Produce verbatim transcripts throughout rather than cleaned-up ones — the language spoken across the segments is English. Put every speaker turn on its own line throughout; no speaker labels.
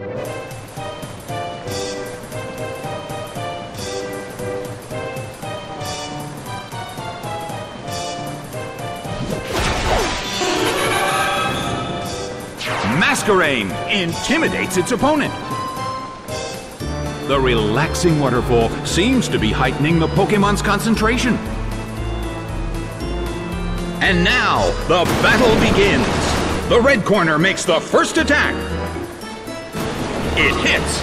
Masquerain intimidates its opponent. The relaxing waterfall seems to be heightening the Pokémon's concentration. And now, the battle begins. The red corner makes the first attack. It hits.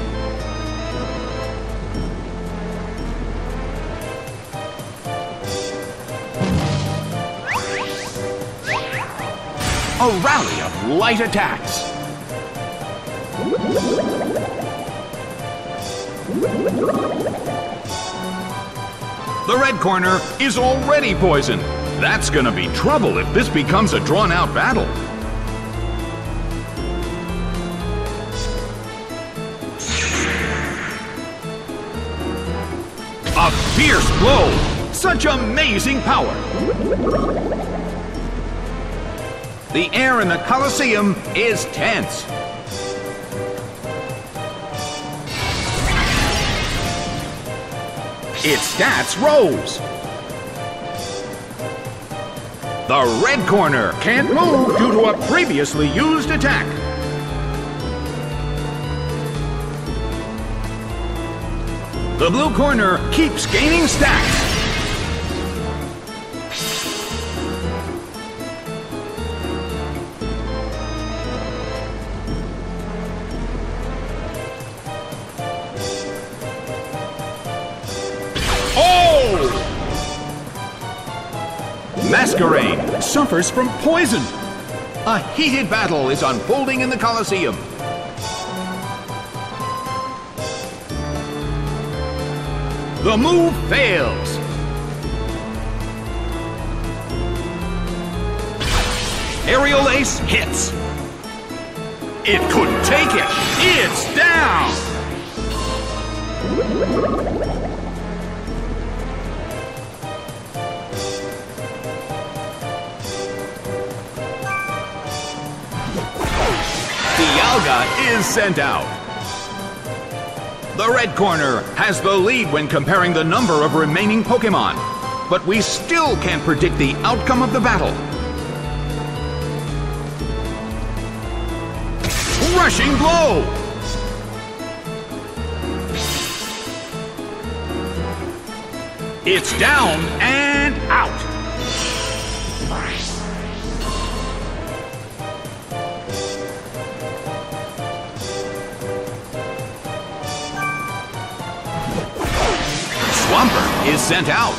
A rally of light attacks. The red corner is already poisoned. That's gonna be trouble if this becomes a drawn-out battle. A fierce blow! Such amazing power! The air in the Colosseum is tense. Its stats rose. The red corner can't move due to a previously used attack. The blue corner keeps gaining stats. Masquerain suffers from poison. A heated battle is unfolding in the Colosseum. The move fails. Aerial Ace hits. It couldn't take it. It's down. Dialga is sent out. The red corner has the lead when comparing the number of remaining Pokémon, but we still can't predict the outcome of the battle. Rushing blow! It's down and out. Swampert is sent out.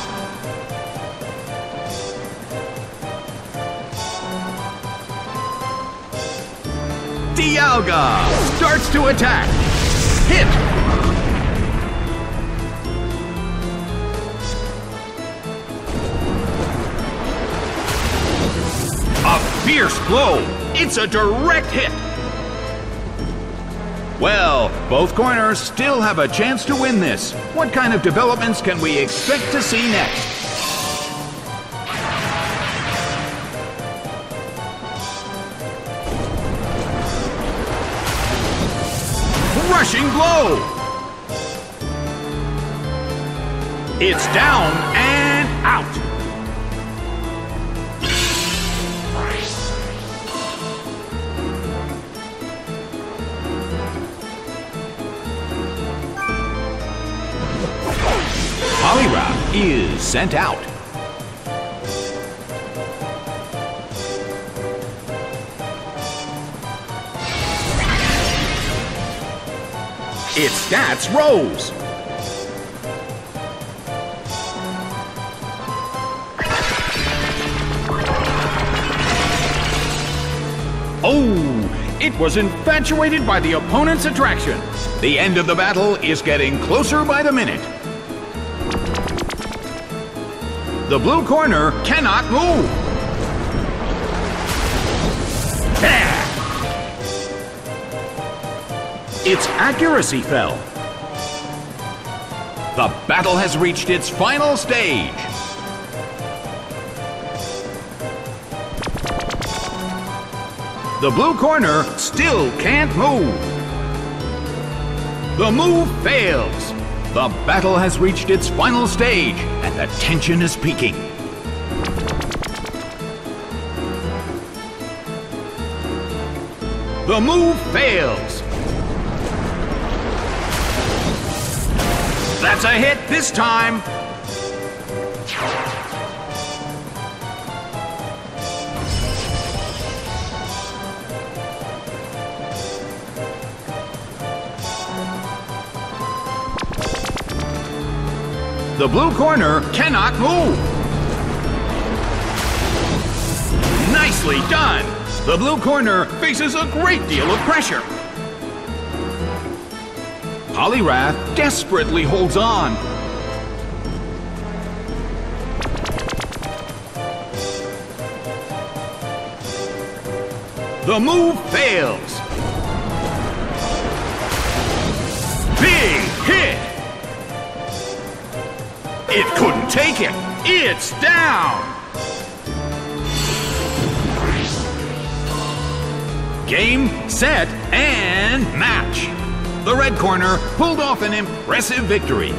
Dialga starts to attack. Hit. A fierce blow. It's a direct hit. Well, both corners still have a chance to win this. What kind of developments can we expect to see next? Rushing blow! It's down and out. Poliwrath is sent out. Its stats rose. Oh, it was infatuated by the opponent's attraction. The end of the battle is getting closer by the minute. The blue corner cannot move. Bah! Its accuracy fell. The battle has reached its final stage. The blue corner still can't move. The move fails. The battle has reached its final stage, and the tension is peaking. The move fails. That's a hit this time. The blue corner cannot move. Nicely done. The blue corner faces a great deal of pressure. Poliwrath desperately holds on. The move fails. Big hit. It couldn't take it. It's down. Game, set, and match. The red corner pulled off an impressive victory.